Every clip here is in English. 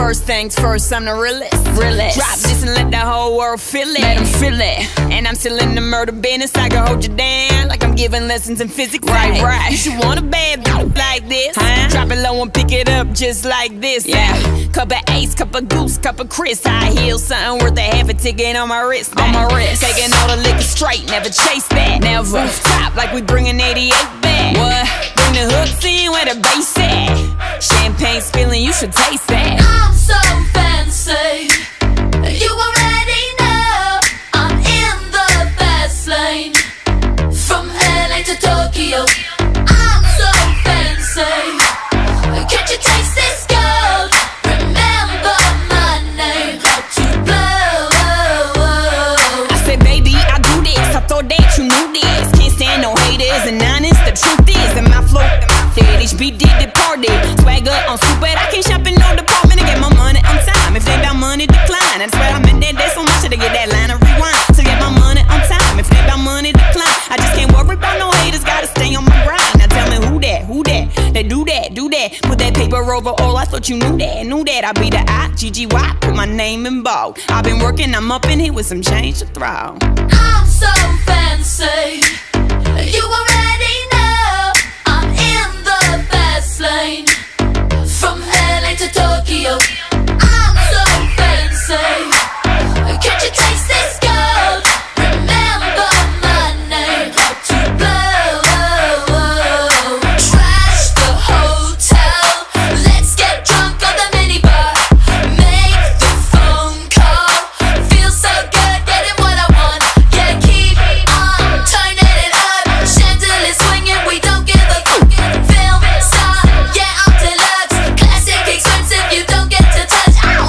First things first, I'm the realest. Drop this and let the whole world feel it. Let them feel it. And I'm still in the murder business. I can hold you down like I'm giving lessons in physics. Right. You should want a bad bitch like this. Drop it low and pick it up just like this. Cup of Ace, cup of Goose, cup of Chris. High heels, something worth a half a ticket on my wrist. Taking all the liquor straight, never chase that. Never top like we bringing 88 back. What? Bring the hooks in where the bass at. Champagne spilling, you should taste that. I'm so fancy, you already know. I'm in the fast lane, from LA to Tokyo. I'm so fancy, can't you taste this gold? Remember my name, hot to blow. I said, baby, I do this. I thought that you knew this. Can't stand no haters and honest. The truth is, and my flow, HB did the party. Swagger on stupid, I can't shop in no department to get my money on time. If they about money, decline. I swear I'm in that day so much to get that line of rewind. To get my money on time. If they about money, decline. I just can't worry about no haters, gotta stay on my grind. Now tell me who that? They do that. Put that paper over all, I thought you knew that. I be the I-G-G-Y, put my name in bold. I've been working, I'm up in here with some change to throw. I'm so fancy, you already know. I'm in the fast lane, from LA to Tokyo. I'm so fancy, can't you taste this gold? Remember my name, hot to blow. Trash the hotel, let's get drunk on the minibar. Make the phone call, feel so good, getting what I want. Yeah, keep on turning it up, chandelier swinging, we don't give a fuck. Film star, yeah, I'm deluxe, classic expensive, you don't get to touch.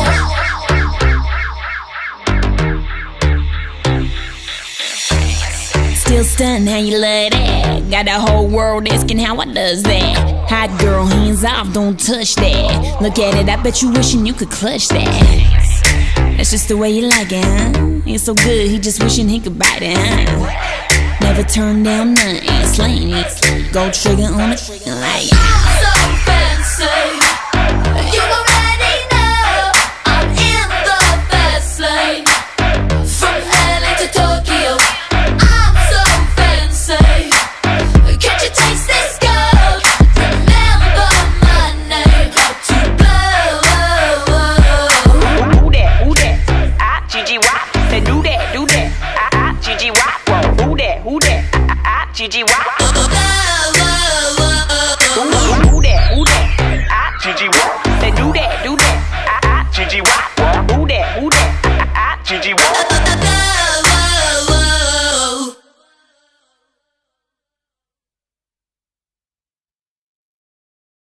Still stunned how you love that. Got the whole world asking how I does that. Hot girl, hands off, don't touch that. Look at it, I bet you wishing you could clutch that. That's just the way you like it, huh? It's so good, he just wishing he could bite it, huh? Never turn down nothing, slaying it. Gold trigger on it, like I'm so fancy, you already know. I'm in the fast lane, from LA to Tokyo. I'm so fancy, can't you taste this gold? Remember my name, hot to blow. Who that? I-G-G-Y. Say do that. I-G-G-Y. Who that? I-G-G-Y. Who that? I-G-G-Y. Say do that. I-G-G-Y. Who that? I-G-G-Y.